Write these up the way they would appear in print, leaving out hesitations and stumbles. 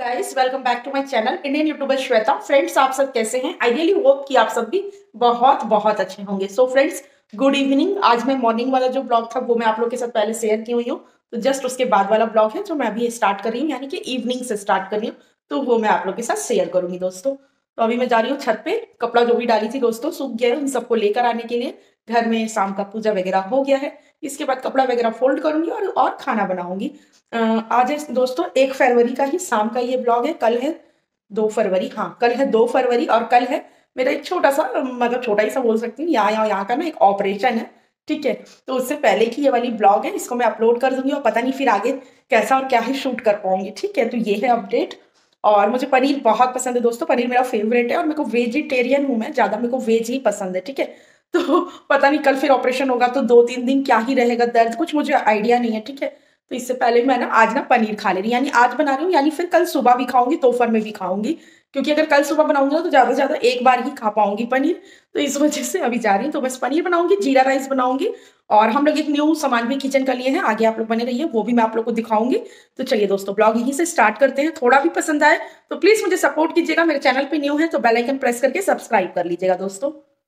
Guys welcome back to my channel Indian YouTuber Shweta. Friends आप सब कैसे हैं? आई रियली होप कि आप सब भी बहुत बहुत अच्छे होंगे। So friends good evening. आज मैं मॉर्निंग वाला जो ब्लॉग था वो मैं आप लोगों के साथ पहले शेयर की हुई हूँ, तो जस्ट उसके बाद वाला ब्लॉग है जो मैं अभी स्टार्ट कर रही हूँ, यानी कि इवनिंग से स्टार्ट कर रही हूँ, तो वो मैं आप लोग के साथ शेयर करूंगी दोस्तों। तो अभी मैं जा रही हूँ छत पे। कपड़ा जो भी डाली थी दोस्तों सूख गया है, उन सबको लेकर आने के लिए। घर में शाम का पूजा वगैरह हो गया है, इसके बाद कपड़ा वगैरह फोल्ड करूंगी और खाना बनाऊंगी। आज है दोस्तों 1 फरवरी का ही शाम का ये ब्लॉग है। कल है 2 फरवरी, हाँ कल है 2 फरवरी और कल है मेरा एक छोटा सा, मतलब छोटा ही सा बोल सकती हूँ, यहाँ का ना एक ऑपरेशन है, ठीक है। तो उससे पहले की ये वाली ब्लॉग है, इसको मैं अपलोड कर दूंगी और पता नहीं फिर आगे कैसा और क्या ही शूट कर पाऊंगी, ठीक है। तो ये है अपडेट। और मुझे पनीर बहुत पसंद है दोस्तों, पनीर मेरा फेवरेट है और मेरे को वेजिटेरियन हूँ मैं, ज़्यादा मेरे को वेज ही पसंद है, ठीक है। तो पता नहीं कल फिर ऑपरेशन होगा तो 2-3 दिन क्या ही रहेगा दर्द, कुछ मुझे आइडिया नहीं है, ठीक है। तो इससे पहले मैं ना आज ना पनीर खा ले रही, यानी आज बना रही हूँ, यानी फिर कल सुबह भी खाऊंगी, दोपहर में भी खाऊंगी, क्योंकि अगर कल सुबह बनाऊंगी ना तो ज़्यादा से ज़्यादा एक बार ही खा पाऊंगी पनीर। तो इस वजह से अभी जा रही हूँ। तो बस पनीर बनाऊंगी, जीरा राइस बनाऊंगी, और हम लोग एक न्यू सामान भी किचन का लिए हैं, आगे आप लोग बने रहिए, वो भी मैं आप लोग को दिखाऊंगी। तो चलिए दोस्तों ब्लॉग यहीं से स्टार्ट करते हैं। थोड़ा भी पसंद आए तो प्लीज़ मुझे सपोर्ट कीजिएगा। मेरे चैनल पर न्यू है तो बेल आइकन प्रेस करके सब्सक्राइब कर लीजिएगा दोस्तों।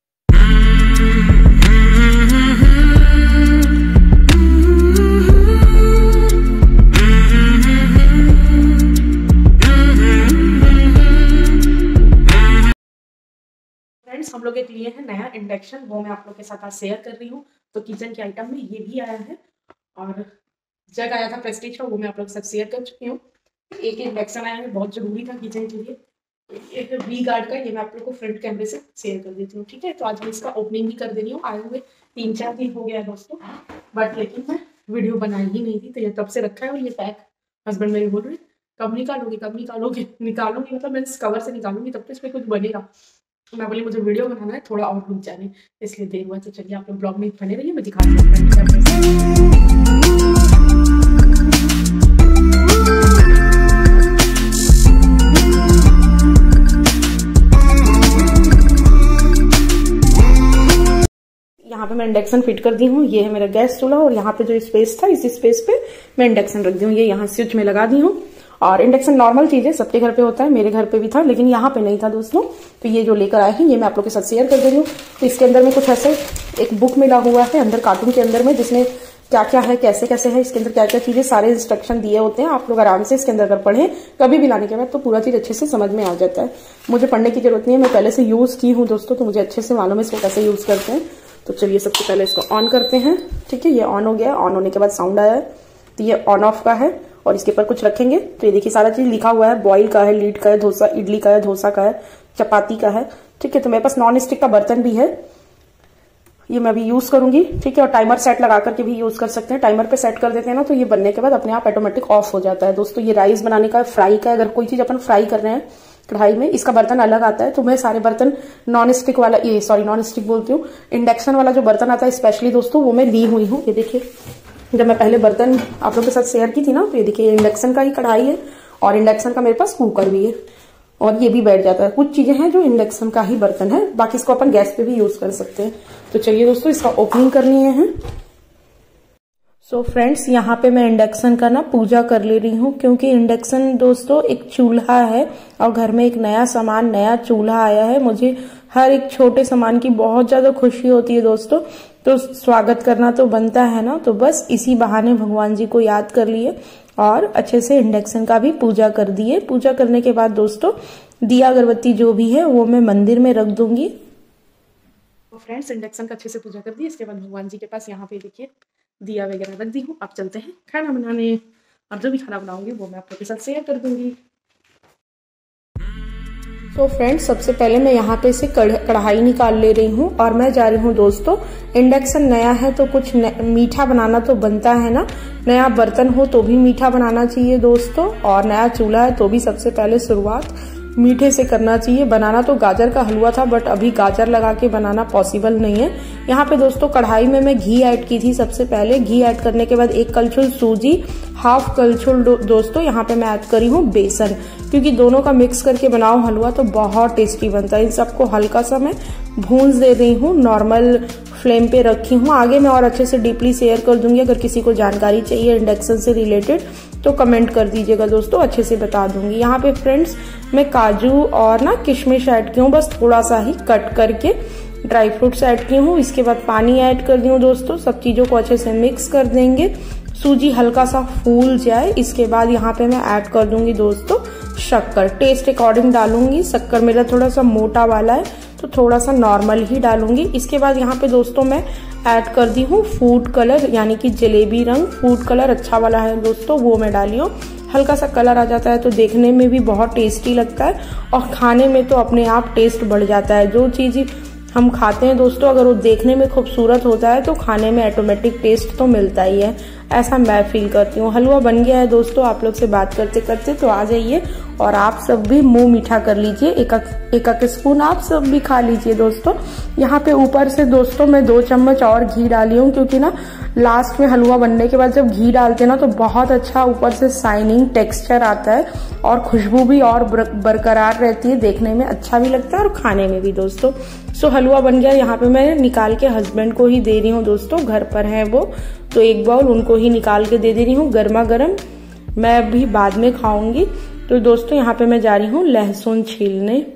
फ्रेंड्स हम लोग एक लिए हैं नया इंडक्शन, वो मैं आप लोग के साथ आज शेयर कर रही हूँ। तो किचन के आइटम में ये भी आया है और जग आया था प्रेस्टीज का, वो मैं आप लोग के साथ शेयर कर चुकी हूँ। एक इंडक्शन आया है, बहुत जरूरी था किचन के लिए। एक वी गार्ड का, ये मैं आप लोग को फ्रंट कैमरे से शेयर कर देती हूँ, ठीक है। तो आज मैं इसका ओपनिंग भी कर दे रही हूँ। आए हुए 3-4 दिन हो गया है दोस्तों, बट लेकिन मैं वीडियो बनाई ही नहीं थी, तो ये तब से रखा है। और ये पैक हस्बैंड मेरे बोल रहे कब निकालोगे कब निकालोगे, निकालूंगी मतलब मैं इस कवर से निकालूंगी, तब तो इसमें कुछ बनेगा। मैं बोली मुझे वीडियो बनाना है, थोड़ा और रुक जाने, इसलिए देर हुआ। तो चलिए आप लोग ब्लॉग में बने रहिए, मैं दिखाती हूँ। यहाँ पे मैं इंडक्शन फिट कर दी हूँ। ये है मेरा गैस चूल्हा और यहाँ पे जो स्पेस था, इस स्पेस पे मैं इंडक्शन रख दी हूँ। ये यहाँ स्विच में लगा दी हूँ। और इंडक्शन नॉर्मल चीज है, सबके घर पे होता है, मेरे घर पे भी था, लेकिन यहाँ पे नहीं था दोस्तों। तो ये जो लेकर आए हैं ये मैं आप लोग के साथ शेयर कर दे रही हूँ। तो इसके अंदर में कुछ ऐसे एक बुक मिला हुआ है अंदर, कार्टून के अंदर में, जिसमें क्या क्या है, कैसे कैसे है, इसके अंदर क्या क्या चीजें, सारे इंस्ट्रक्शन दिए होते हैं। आप लोग आराम से इसके अंदर अगर पढ़े कभी भी लाने के बाद तो पूरा चीज अच्छे से समझ में आ जाता है। मुझे पढ़ने की जरूरत नहीं है, मैं पहले से यूज की हूँ दोस्तों, तो मुझे अच्छे से मालूम है इसको कैसे यूज करते हैं। तो चलिए सबसे पहले इसको ऑन करते हैं, ठीक है। ये ऑन हो गया, ऑन होने के बाद साउंड आया है, तो ये ऑन ऑफ का है। और इसके ऊपर कुछ रखेंगे तो ये देखिए सारा चीज लिखा हुआ है, बॉईल का है, लीड का है, डोसा इडली का है, डोसा का है, चपाती का है, ठीक है। तो मेरे पास नॉन स्टिक का बर्तन भी है, ये मैं अभी यूज करूंगी, ठीक है। और टाइमर सेट लगा करके भी यूज कर सकते हैं। टाइमर पे सेट कर देते हैं ना तो ये बनने के बाद अपने आप ऑटोमेटिक ऑफ हो जाता है दोस्तों। ये राइस बनाने का, फ्राई का, अगर कोई चीज अपन फ्राई कर रहे हैं कढ़ाई में, इसका बर्तन अलग आता है। तो मैं सारे बर्तन नॉन स्टिक वाला, ये सॉरी नॉन स्टिक बोलती हूँ, इंडक्शन वाला जो बर्तन आता है स्पेशली दोस्तों, वो मैं ली हुई हूँ। ये देखिए जब मैं पहले बर्तन आप लोग के साथ शेयर की थी ना, तो ये देखिए इंडक्शन का ही कढ़ाई है और इंडक्शन का मेरे पास कुकर भी है, और ये भी बैठ जाता है। कुछ चीजें हैं जो इंडक्शन का ही बर्तन है, बाकी इसको अपन गैस पे भी यूज कर सकते हैं। तो चलिए दोस्तों इसका ओपनिंग कर लिए हैं। सो फ्रेंड्स यहाँ पे मैं इंडक्शन का ना पूजा कर ले रही हूँ, क्योंकि इंडक्शन दोस्तों एक चूल्हा है और घर में एक नया सामान, नया चूल्हा आया है। मुझे हर एक छोटे सामान की बहुत ज्यादा खुशी होती है दोस्तों, तो स्वागत करना तो बनता है ना। तो बस इसी बहाने भगवान जी को याद कर लिए और अच्छे से इंडक्शन का भी पूजा कर दिए। पूजा करने के बाद दोस्तों दिया अगरबत्ती जो भी है वो मैं मंदिर में रख दूंगी। तो फ्रेंड्स इंडक्शन का अच्छे से पूजा कर दी, इसके बाद भगवान जी के पास यहाँ पे देखिए दिया वगैरह रख दी हूँ। अब चलते हैं खाना बनाने, अब जो भी खाना बनाऊंगी वो मैं आप लोगों के साथ शेयर कर दूंगी। तो फ्रेंड्स सबसे पहले मैं यहाँ पे से कढ़ाई निकाल ले रही हूँ और मैं जा रही हूँ दोस्तों। इंडक्शन नया है तो कुछ मीठा बनाना तो बनता है ना, नया बर्तन हो तो भी मीठा बनाना चाहिए दोस्तों, और नया चूल्हा है तो भी सबसे पहले शुरुआत मीठे से करना चाहिए। बनाना तो गाजर का हलवा था, बट अभी गाजर लगा के बनाना पॉसिबल नहीं है। यहाँ पे दोस्तों कढ़ाई में मैं घी ऐड की थी सबसे पहले। घी ऐड करने के बाद 1 कलछुल सूजी, हाफ कलछुल दोस्तों यहाँ पे मैं ऐड करी हूँ बेसन, क्योंकि दोनों का मिक्स करके बनाओ हलवा तो बहुत टेस्टी बनता है। इन सबको हल्का सा मैं भूंज दे रही हूँ, नॉर्मल फ्लेम पे रखी हूँ। आगे मैं और अच्छे से डीपली शेयर कर दूंगी, अगर किसी को जानकारी चाहिए इंडक्शन से रिलेटेड तो कमेंट कर दीजिएगा दोस्तों, अच्छे से बता दूंगी। यहाँ पे फ्रेंड्स मैं काजू और ना किशमिश ऐड की हूँ, बस थोड़ा सा ही कट करके ड्राई फ्रूट्स ऐड की हूँ। इसके बाद पानी ऐड कर दी हूँ दोस्तों। सब चीजों को अच्छे से मिक्स कर देंगे, सूजी हल्का सा फूल जाए। इसके बाद यहाँ पे मैं ऐड कर दूंगी दोस्तों शक्कर, टेस्ट अकॉर्डिंग डालूंगी। शक्कर मेरा थोड़ा सा मोटा वाला है तो थोड़ा सा नॉर्मल ही डालूंगी। इसके बाद यहाँ पे दोस्तों मैं ऐड कर दी हूँ फूड कलर, यानी कि जलेबी रंग फूड कलर अच्छा वाला है दोस्तों, वो मैं डाली हूँ। हल्का सा कलर आ जाता है तो देखने में भी बहुत टेस्टी लगता है और खाने में तो अपने आप टेस्ट बढ़ जाता है। जो चीज हम खाते हैं दोस्तों, अगर वो देखने में खूबसूरत होता है तो खाने में ऑटोमेटिक टेस्ट तो मिलता ही है, ऐसा मैं फील करती हूँ। हलवा बन गया है दोस्तों, आप लोग से बात करते करते, तो आ जाइए और आप सब भी मुंह मीठा कर लीजिए। एक स्पून आप सब भी खा लीजिए दोस्तों। यहाँ पे ऊपर से दोस्तों मैं 2 चम्मच और घी डाली हूँ, क्योंकि ना लास्ट में हलवा बनने के बाद जब घी डालते हैं ना तो बहुत अच्छा ऊपर से शाइनिंग टेक्सचर आता है और खुशबू भी और बरकरार रहती है, देखने में अच्छा भी लगता है और खाने में भी दोस्तों। सो हलवा बन गया। यहाँ पे मैं निकाल के हस्बैंड को ही दे रही हूँ दोस्तों, घर पर है वो, तो एक बाउल उनको ही निकाल के दे रही हूँ गर्मा गर्म, मैं भी बाद में खाऊंगी। तो दोस्तों यहाँ पे मैं जा रही हूँ लहसुन छीलने।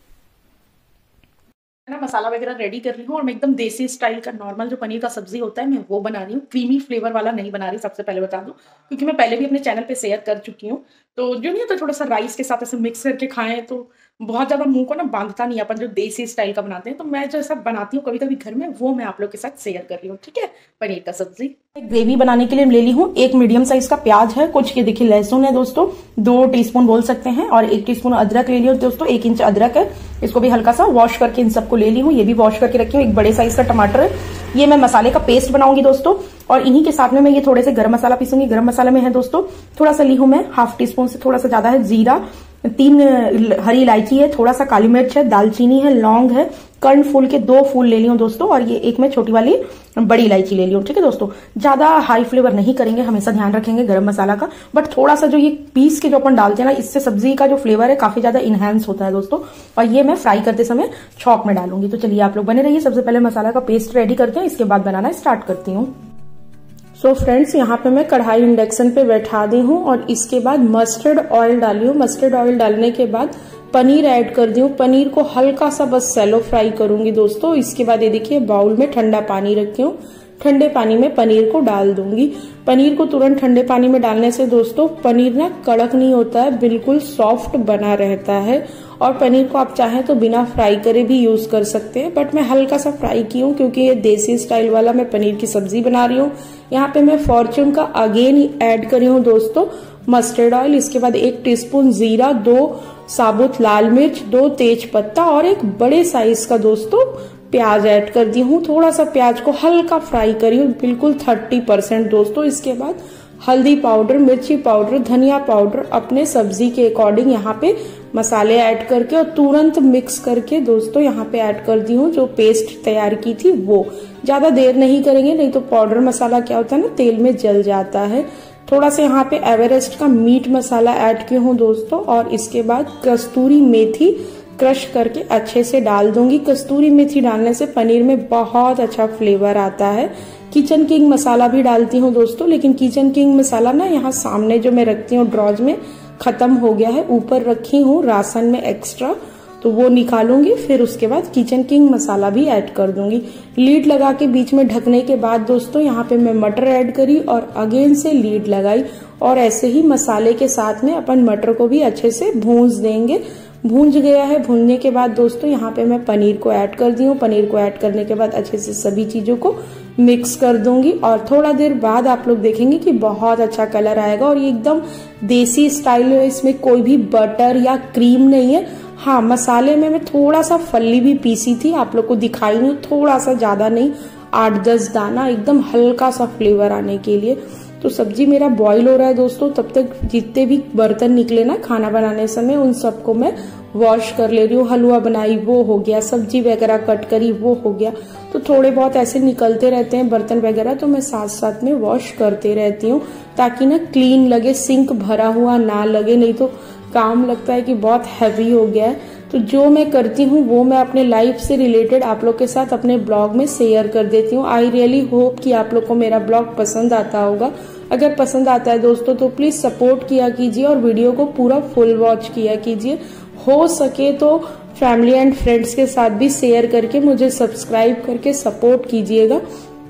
ना मसाला वगैरह रेडी कर रही हूँ और मैं एकदम देसी स्टाइल का नॉर्मल जो पनीर का सब्जी होता है मैं वो बना रही हूँ। क्रीमी फ्लेवर वाला नहीं बना रही, सबसे पहले बता दूं, क्योंकि मैं पहले भी अपने चैनल पे शेयर कर चुकी हूँ। तो जो नहीं होता थोड़ा सा राइस के साथ ऐसे मिक्स करके खाएं तो बहुत ज्यादा मुंह को ना बांधता नहीं, अपन जो देसी स्टाइल का बनाते हैं। तो मैं जो ऐसा बनाती हूँ कभी कभी घर में, वो मैं आप लोग के साथ शेयर कर रही हूँ, ठीक है। पनीर का सब्जी ग्रेवी बनाने के लिए ले ली हूँ। 1 मीडियम साइज का प्याज है, कुछ ये देखिए लहसुन है दोस्तों, 2 टीस्पून बोल सकते हैं, और 1 टीस्पून अदरक ले लियो दोस्तों, 1 इंच अदरक है, इसको भी हल्का सा वॉश करके इन सबको ले ली हूँ। ये भी वॉश करके रखी हूँ। 1 बड़े साइज का टमाटर है, ये मैं मसाले का पेस्ट बनाऊंगी दोस्तों। और इन्हीं के साथ में मैं ये थोड़े से गरम मसाला पीसूंगी। गरम मसाले में है दोस्तों थोड़ा सा ली हूं मैं, 1/2 टीस्पून से थोड़ा सा ज्यादा है जीरा, 3 हरी इलायची है, थोड़ा सा काली मिर्च है, दालचीनी है, लौंग है, कर्णफूल के 2 फूल ले ली हूं दोस्तों, और ये एक मैं छोटी वाली बड़ी इलायची ले ली हूं, ठीक है दोस्तों। ज्यादा हाई फ्लेवर नहीं करेंगे, हमेशा ध्यान रखेंगे गरम मसाला का, बट थोड़ा सा जो ये पीस के जो अपन डालते हैं ना, इससे सब्जी का जो फ्लेवर है काफी ज्यादा इनहेंस होता है दोस्तों। और ये मैं फ्राई करते समय छौंक में डालूंगी। तो चलिए आप लोग बने रहिए। सबसे पहले मसाला का पेस्ट रेडी करते हैं, इसके बाद बनाना स्टार्ट करती हूँ। सो फ्रेंड्स यहाँ पे मैं कढ़ाई इंडक्शन पे बैठा दी हूँ और इसके बाद मस्टर्ड ऑयल डाली हूँ। मस्टर्ड ऑयल डालने के बाद पनीर ऐड कर दी हूँ। पनीर को हल्का सा बस सैलो फ्राई करूंगी दोस्तों। इसके बाद ये देखिए बाउल में ठंडा पानी रखी हूँ, ठंडे पानी में पनीर को डाल दूंगी। पनीर को तुरंत ठंडे पानी में डालने से दोस्तों पनीर ना कड़क नहीं होता है, बिल्कुल सॉफ्ट बना रहता है। और पनीर को आप चाहें तो बिना फ्राई करे भी यूज कर सकते हैं, बट मैं हल्का सा फ्राई की हूँ क्योंकि ये देसी स्टाइल वाला मैं पनीर की सब्जी बना रही हूँ। यहाँ पे मैं फॉर्च्यून का अगेन ऐड करी हूँ दोस्तों मस्टर्ड ऑयल। इसके बाद 1 टीस्पून जीरा, 2 साबुत लाल मिर्च, 2 तेज पत्ता और 1 बड़े साइज का दोस्तों प्याज ऐड कर दी हूँ। थोड़ा सा प्याज को हल्का फ्राई करी हूँ, बिल्कुल 30% दोस्तों। इसके बाद हल्दी पाउडर, मिर्ची पाउडर, धनिया पाउडर अपने सब्जी के अकॉर्डिंग यहाँ पे मसाले ऐड करके और तुरंत मिक्स करके दोस्तों यहाँ पे ऐड कर दी हूँ जो पेस्ट तैयार की थी वो। ज्यादा देर नहीं करेंगे, नहीं तो पाउडर मसाला क्या होता है ना, तेल में जल जाता है। थोड़ा सा यहाँ पे एवरेस्ट का मीट मसाला ऐड किया हूँ दोस्तों, और इसके बाद कस्तूरी मेथी क्रश करके अच्छे से डाल दूंगी। कस्तूरी मेथी डालने से पनीर में बहुत अच्छा फ्लेवर आता है। किचन किंग मसाला भी डालती हूँ दोस्तों, लेकिन किचन किंग मसाला ना यहाँ सामने जो मैं रखती हूँ ड्रॉज में खत्म हो गया है, ऊपर रखी हूँ राशन में एक्स्ट्रा, तो वो निकालूंगी। फिर उसके बाद किचन किंग मसाला भी ऐड कर दूंगी। लीड लगा के बीच में ढकने के बाद दोस्तों यहाँ पे मैं मटर ऐड करी और अगेन से लीड लगाई, और ऐसे ही मसाले के साथ में अपन मटर को भी अच्छे से भूंज देंगे। भूंज गया है, भूनने के बाद दोस्तों यहाँ पे मैं पनीर को ऐड कर दी हूँ। पनीर को ऐड करने के बाद अच्छे से सभी चीजों को मिक्स कर दूंगी, और थोड़ा देर बाद आप लोग देखेंगे कि बहुत अच्छा कलर आएगा। और ये एकदम देसी स्टाइल है, इसमें कोई भी बटर या क्रीम नहीं है। हाँ, मसाले में मैं थोड़ा सा फल्ली भी पीसी थी, आप लोग को दिखाई नहीं, थोड़ा सा, ज्यादा नहीं, 8-10 दाना, एकदम हल्का सा फ्लेवर आने के लिए। तो सब्जी मेरा बॉईल हो रहा है दोस्तों, तब तक जितने भी बर्तन निकले ना खाना बनाने समय उन सबको मैं वॉश कर ले रही हूँ। हलवा बनाई वो हो गया, सब्जी वगैरह कट करी वो हो गया, तो थोड़े बहुत ऐसे निकलते रहते हैं बर्तन वगैरह, तो मैं साथ साथ में वॉश करते रहती हूँ ताकि ना क्लीन लगे, सिंक भरा हुआ ना लगे, नहीं तो काम लगता है कि बहुत हैवी हो गया है। तो जो मैं करती हूँ वो मैं अपने लाइफ से रिलेटेड आप लोग के साथ अपने ब्लॉग में शेयर कर देती हूँ। आई रियली होप कि आप लोग को मेरा ब्लॉग पसंद आता होगा। अगर पसंद आता है दोस्तों तो प्लीज सपोर्ट किया कीजिए और वीडियो को पूरा फुल वॉच किया कीजिए। हो सके तो फैमिली एंड फ्रेंड्स के साथ भी शेयर करके मुझे सब्सक्राइब करके सपोर्ट कीजिएगा।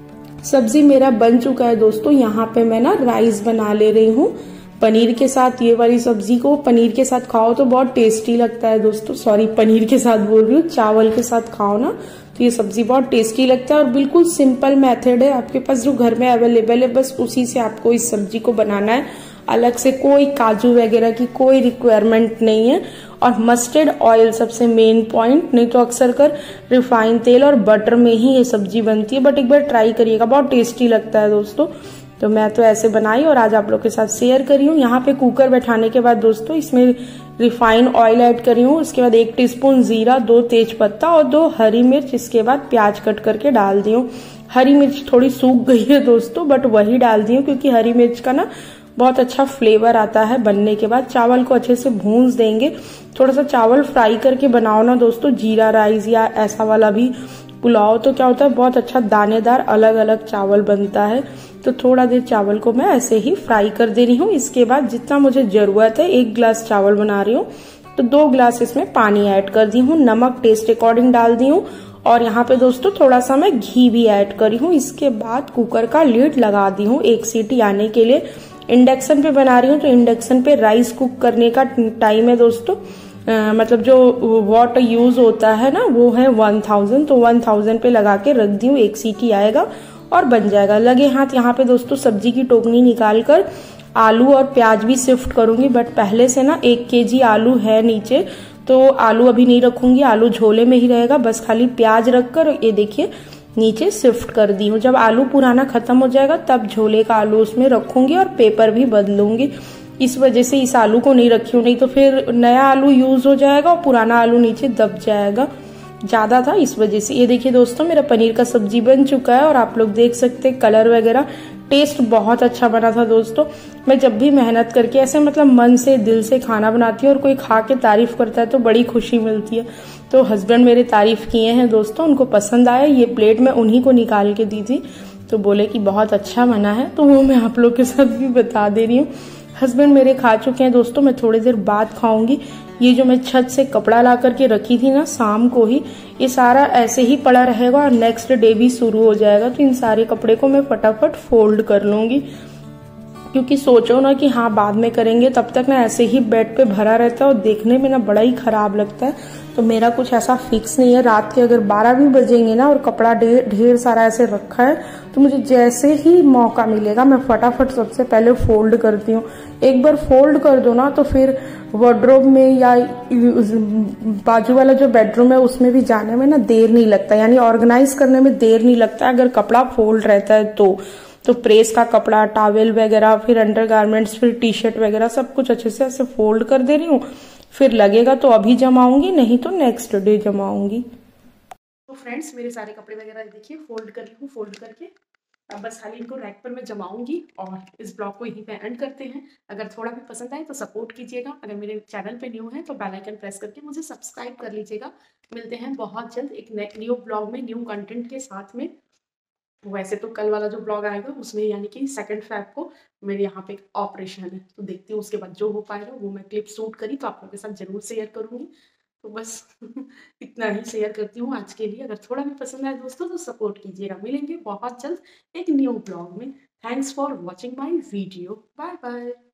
सब्जी मेरा बन चुका है दोस्तों। यहाँ पे मैं ना राइस बना ले रही हूँ पनीर के साथ। ये वाली सब्जी को पनीर के साथ खाओ तो बहुत टेस्टी लगता है दोस्तों। सॉरी, पनीर के साथ बोल रही हूँ, चावल के साथ खाओ ना तो ये सब्जी बहुत टेस्टी लगता है और बिल्कुल सिंपल मेथड है। आपके पास जो घर में अवेलेबल है बस उसी से आपको इस सब्जी को बनाना है। अलग से कोई काजू वगैरह की कोई रिक्वायरमेंट नहीं है। और मस्टर्ड ऑयल सबसे मेन पॉइंट, नहीं तो अक्सर कर रिफाइंड तेल और बटर में ही ये सब्जी बनती है। बट एक बार ट्राई करिएगा, बहुत टेस्टी लगता है दोस्तों। तो मैं तो ऐसे बनाई और आज आप लोग के साथ शेयर करी हूँ। यहाँ पे कुकर बैठाने के बाद दोस्तों इसमें रिफाइंड ऑयल ऐड करी हूँ। उसके बाद 1 टीस्पून जीरा, 2 तेज पत्ता और 2 हरी मिर्च। इसके बाद प्याज कट करके डाल दी हूँ। हरी मिर्च थोड़ी सूख गई है दोस्तों, बट वही डाल दी हूँ क्योंकि हरी मिर्च का ना बहुत अच्छा फ्लेवर आता है बनने के बाद। चावल को अच्छे से भूंज देंगे। थोड़ा सा चावल फ्राई करके बनाओ ना दोस्तों, जीरा राइस या ऐसा वाला भी पुलाव, तो क्या होता है बहुत अच्छा दानेदार अलग अलग चावल बनता है। तो थोड़ा देर चावल को मैं ऐसे ही फ्राई कर दे रही हूँ। इसके बाद जितना मुझे जरूरत है, 1 गिलास चावल बना रही हूँ तो 2 गिलास इसमें पानी ऐड कर दी हूँ। नमक टेस्ट अकॉर्डिंग डाल दी हूँ और यहाँ पे दोस्तों थोड़ा सा मैं घी भी ऐड करी हूँ। इसके बाद कुकर का लीड लगा दी हूँ 1 सीटी आने के लिए। इंडक्शन पे बना रही हूँ तो इंडक्शन पे राइस कुक करने का टाइम है दोस्तों, मतलब जो वॉट यूज होता है ना वो है 1000। तो 1000 पे लगा के रख दी हूँ। 1 सीटी आएगा और बन जाएगा। लगे हाथ यहाँ पे दोस्तों सब्जी की टोकनी निकाल कर आलू और प्याज भी शिफ्ट करूंगी। बट पहले से ना 1 केजी आलू है नीचे, तो आलू अभी नहीं रखूंगी, आलू झोले में ही रहेगा। बस खाली प्याज रखकर ये देखिए नीचे शिफ्ट कर दी हूँ। जब आलू पुराना खत्म हो जाएगा तब झोले का आलू उसमें रखूंगी और पेपर भी बदलूंगी। इस वजह से इस आलू को नहीं रखी हूँ, नहीं तो फिर नया आलू यूज हो जाएगा और पुराना आलू नीचे दब जाएगा। ज्यादा था इस वजह से। ये देखिए दोस्तों मेरा पनीर का सब्जी बन चुका है और आप लोग देख सकते हैं कलर वगैरह, टेस्ट बहुत अच्छा बना था दोस्तों। मैं जब भी मेहनत करके ऐसे मतलब मन से दिल से खाना बनाती हूँ और कोई खा के तारीफ करता है तो बड़ी खुशी मिलती है। तो हस्बैंड मेरे तारीफ किए हैं दोस्तों, उनको पसंद आया। ये प्लेट मैं उन्हीं को निकाल के दी थी तो बोले कि बहुत अच्छा बना है, तो वो मैं आप लोग के साथ भी बता दे रही हूँ। हस्बैंड मेरे खा चुके हैं दोस्तों, मैं थोड़ी देर बाद खाऊंगी। ये जो मैं छत से कपड़ा ला करके रखी थी ना शाम को ही, ये सारा ऐसे ही पड़ा रहेगा और नेक्स्ट डे भी शुरू हो जाएगा। तो इन सारे कपड़े को मैं फटाफट फोल्ड कर लूंगी, क्योंकि सोचो ना कि हाँ बाद में करेंगे, तब तक ना ऐसे ही बेड पे भरा रहता है और देखने में ना बड़ा ही खराब लगता है। तो मेरा कुछ ऐसा फिक्स नहीं है। रात के अगर 12 भी बजेंगे ना और कपड़ा ढेर सारा ऐसे रखा है तो मुझे जैसे ही मौका मिलेगा मैं फटाफट सबसे पहले फोल्ड करती हूँ। एक बार फोल्ड कर दो ना तो फिर वार्डरोब में या बाजू वाला जो बेडरूम है उसमें भी जाने में ना देर नहीं लगता, यानी ऑर्गेनाइज करने में देर नहीं लगता अगर कपड़ा फोल्ड रहता है तो प्रेस का कपड़ा, टॉवेल वगैरह, फिर अंडरगारमेंट्स, फिर टी शर्ट वगैरह सब कुछ अच्छे से ऐसे फोल्ड कर दे रही हूँ। फिर लगेगा तो अभी जमाऊंगी, नहीं तो नेक्स्ट डे जमाऊंगी। तो फ्रेंड्स मेरे सारे कपड़े वगैरह देखिए फोल्ड कर ली हूँ। फोल्ड करके अब बस खाली इनको रैक पर मैं जमाऊंगी और इस ब्लॉग को यहीं पे एंड करते हैं। अगर थोड़ा भी पसंद आए तो सपोर्ट कीजिएगा। अगर मेरे चैनल पे न्यू है तो बेल आइकन प्रेस करके मुझे सब्सक्राइब कर लीजिएगा। मिलते हैं बहुत जल्द एक न्यू ब्लॉग में, न्यू कंटेंट के साथ में। वैसे तो कल वाला जो ब्लॉग आएगा उसमें यानी कि 2 फेब को मेरे यहाँ पे एक ऑपरेशन है, तो देखती हूँ उसके बाद जो हो पाएगा वो मैं क्लिप शूट करी तो आप लोगों के साथ जरूर शेयर करूँगी। तो बस इतना ही शेयर करती हूँ आज के लिए। अगर थोड़ा भी पसंद आए दोस्तों तो सपोर्ट कीजिएगा। मिलेंगे बहुत जल्द एक न्यू ब्लॉग में। Thanks for watching my video. Bye bye.